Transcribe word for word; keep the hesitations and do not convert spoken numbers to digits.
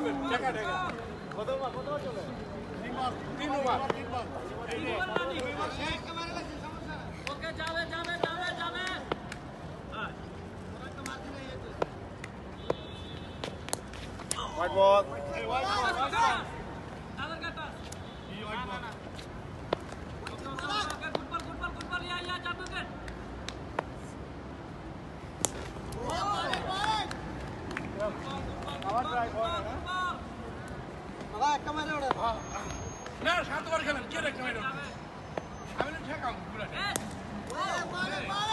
White ball. না সাতবার খেলেন কে রেখে আমি ঠেকাম পুরা